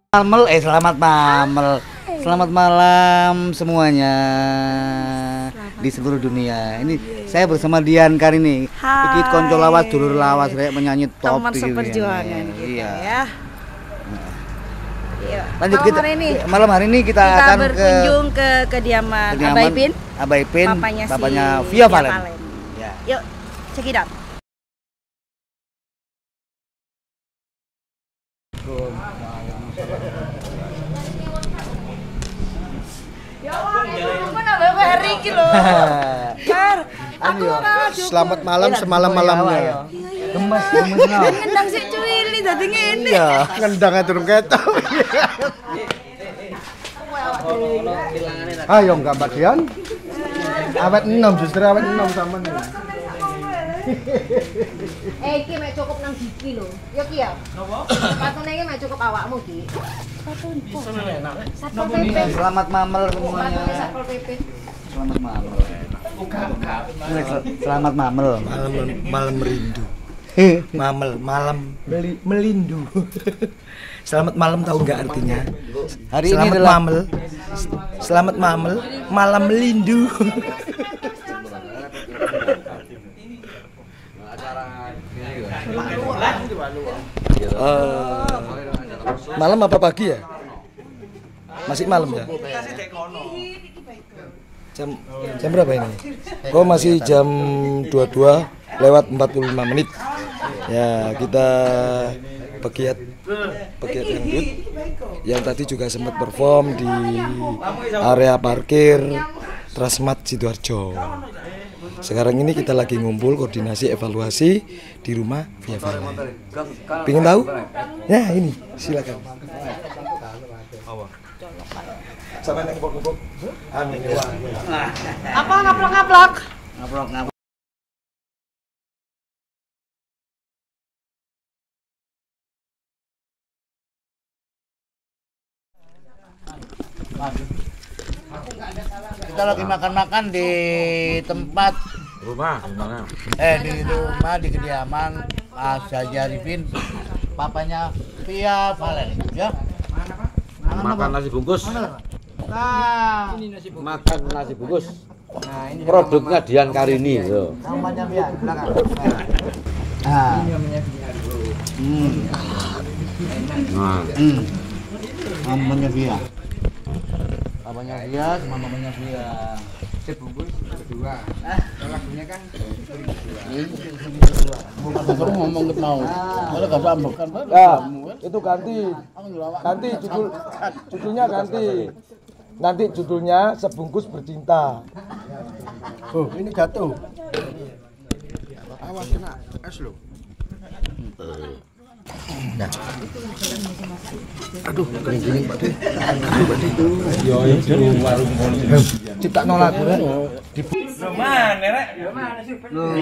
Selamat mamel. Selamat malam semuanya di seluruh dunia. Ini saya bersama Dian Karini. Iki konco lawas, dulur lawas, rek penyanyi top teman seperjuangan kita iya. ya. Lanjut kita. Malam hari ini kita akan berkunjung ke kediaman Abah Ipin, bapaknya si Via Valen. Ya. Yuk, check it out. Selamat malam semalam-malamnya. Gemes Ngendang sik cuwili dadi ngene. Iya, ngendang durung ketok. Ayo enggak Mbak Dian. Awet 6 justru awet 6 sama nih. Iki mek cukup nang gigi lho. Ya ki ya. Napa? Patune iki mek cukup awakmu, Ki. Patun. Satpol PP. Selamat mamel semuanya. Patune Satpol PP. Selamat mamel. Selamat mamel. Malam rindu. Malam melindu. Selamat malam tahu nggak artinya? Hari selamat ini adalah mamel. Selamat mamel, malam melindu. Malam apa pagi ya? Masih malam ya? Jam berapa ini? Oh masih jam 22:45. Ya kita pegiat dangdut yang tadi juga sempat perform di area parkir Transmart Sidoarjo. Sekarang ini kita lagi ngumpul koordinasi evaluasi di rumah Via Valen. Pengen tahu? Ya ini silakan. Sama yang ngepok-ngepok. Apa ngaplok-ngaplok? ngaplok. Kita lagi makan-makan di tempat rumah gimana? di rumah di kediaman Saja Arifin, papanya Via Valen ya. Makan nasi bungkus. Nah, Makan nasi bungkus. nah ini Produknya Dian Karini loh. namanya Via di belakang. Nah. Namanya Via. Papanya Via sama mamanya Via. Sebungkus berdua. Lagunya kan Baru ngomong mau. Kalau gak sambung kan. Nah, itu ganti judulnya ganti. Nanti judulnya Sebungkus Bercinta. oh ini jatuh. Awas kena es lo. Nah. Aduh, kering-kering Pak De. Aduh, Pak De. Yo, di warung kono. Ciptakno lagu rek. Mana rek? Yo mana sih?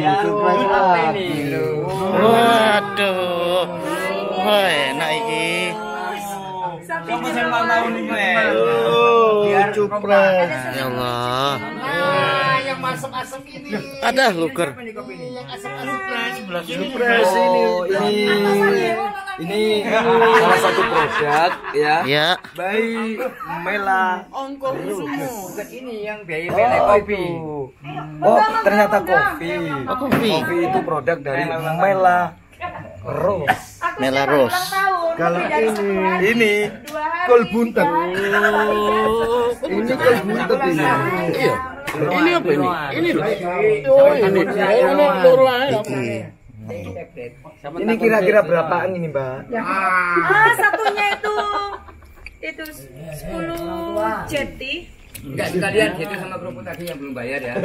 Waduh. Wah, enak iki. Kamu sama tahun ini. Oh, cupres. Ya Allah. Nah, yang masuk-masuk ini. Ada luger. Yang asap-asap Cupres ini salah satu produk ya. Ya. Bayi Mela. Bukan ini yang biaya kopi. Oh, ternyata kopi. Oh, kopi. Kopi itu produk dari Mela Rose. Mela Rose. Kalau ini kol buntet. Ini kol buntet ini. Iya. Ini apa ini? Ini loh. Oh, ini. Ini loro ae. Ini kira-kira berapaan ini, Mbak? Satunya itu 10 jeti. Enggak sekalian gitu sama kerupuk tadi yang belum bayar ya.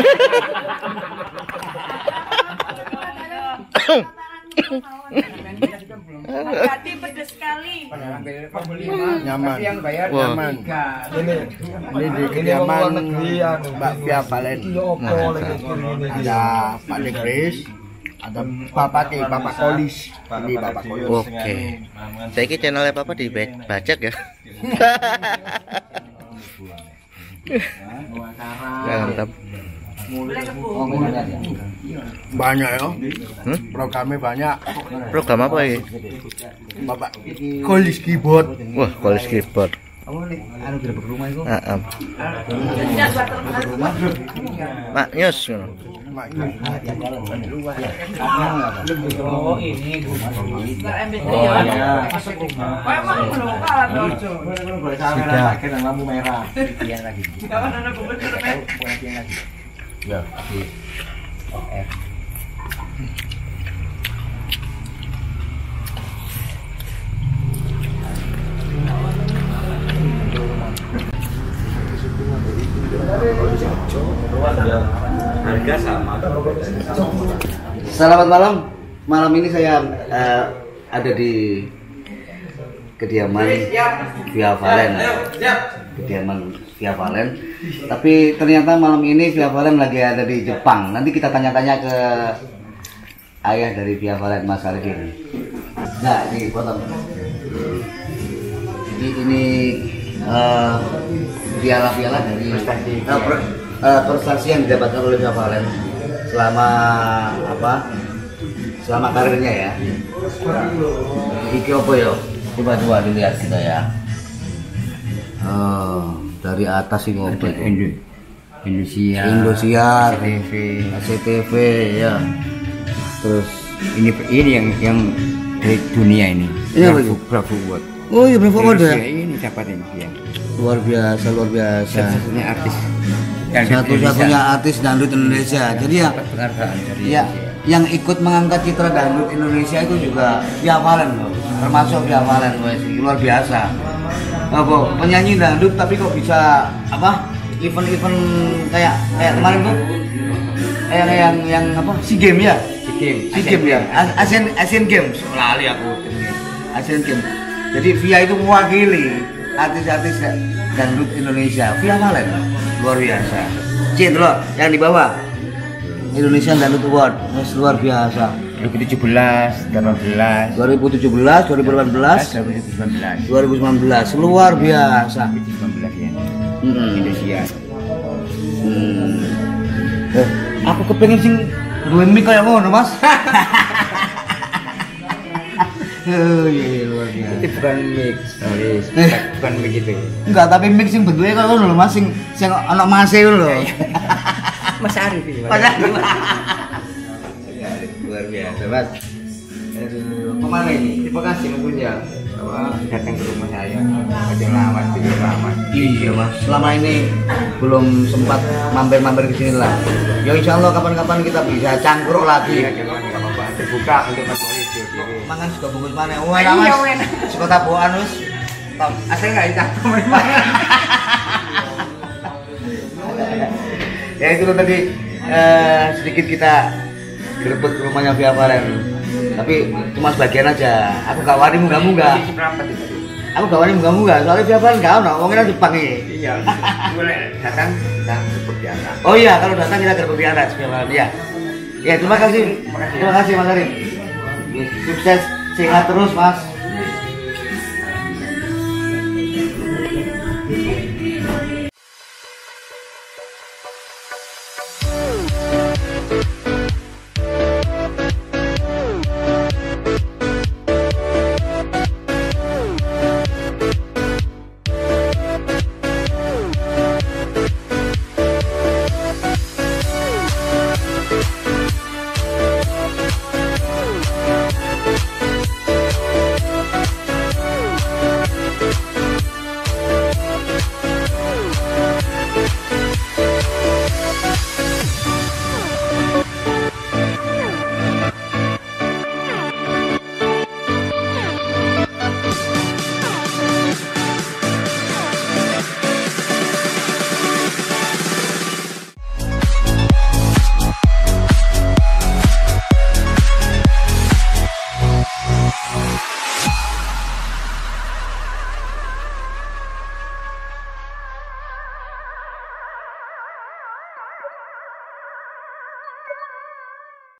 Hati pedes sekali. Nyaman. Yang bayar Nyaman. Ini di kediaman Mbak Via Valen. Ada Pak Dekris, ada Bapak Kolis. Ini Bapak Kolis. Oke. Saya ke channelnya Papa di bajak ya. Mantap. Oh, banyak ya. Banyak ya. Programnya banyak. Program apa ini? Bapak Kolis Keyboard. Wah, Kolis Keyboard. Kamu nih, anu gerbek rumah itu. Mak Nyus. Oh ini oh ya memang belum kalah Sudah kena lampu merah. Yang lagi. kawan anak gubernur lagi. Ya, di OF. Harga sama. Selamat malam. Malam ini saya ada di kediaman Via Valen. Kediaman Via Valen. Tapi ternyata malam ini Via Valen lagi ada di Jepang. Nanti kita tanya-tanya ke ayah dari Via Valen, Mas Arifin. Nah, ini potong. Jadi ini piala-piala dari prestasi yang didapatkan oleh Via Valen selama karirnya ya. Iki apa ya? Coba dilihat kita ya. Dari atas ini apa? Indosiar, SCTV ya. Terus Ini yang dari dunia ini. Ini apa itu? Bravo Award. Oh iya, Bravo Award ya. Ini dapat ini ya. Luar biasa. Satu-satunya artis. Satu-satunya artis dangdut Indonesia. Jadi ya, penghargaan dari ya yang ikut mengangkat citra dangdut Indonesia itu juga Via Valen loh. Termasuk Via Valen, luar biasa. Penyanyi dangdut tapi kok bisa event-event kayak kemarin tuh kayak yang SEA Games ya? SEA Games ya? Asian Games. Lali aku. Asian Games. Jadi Via itu mewakili artis-artis dangdut Indonesia. Via Valen luar biasa. Cint loh yang di bawah. Indonesia Dangdut Award, luar biasa. 2017, 2018, 2018, 2019, luar biasa. 2019 ya. Indonesia. Aku kepengen sing duwe mic kayak ngono, Mas. Oh iya, luar biasa. Itu bukan mix, bukan begitu. Enggak, tapi mic sing bentuknya kayak ngono lho, Mas, sing ana mase lho. Mas Arif ini. Mas Arif. Luar biasa, Mas. Kemana ini? Terima kasih mempunyai datang ke rumah saya. Ada lawat, video lawat. Iya, Mas. Selama ini belum sempat mampir-mampir ke sini lah. Ya insya Allah kapan-kapan kita bisa cangkruk lagi. Iya, apa-apa. Terbuka untuk Mas Wahyu. Mangan juga bungkus mana? Wah, Mas. Sekota boan wis. Asal enggak dicampur. Ya itu tadi sedikit kita gerebek rumahnya Via Valen. Tapi cuma sebagian aja. Aku gak wani munggah-munggah. Aku gak wani munggah-munggah. Soalnya Via Valen gak ono, wongnya Jepang ini. Iya. Boleh datang kita gerebek di atas. Oh iya, kalau datang kita gerebek di atas Via Valen ya. Ya, terima kasih. Terima kasih Mas Arif. Sukses, sehat terus Mas.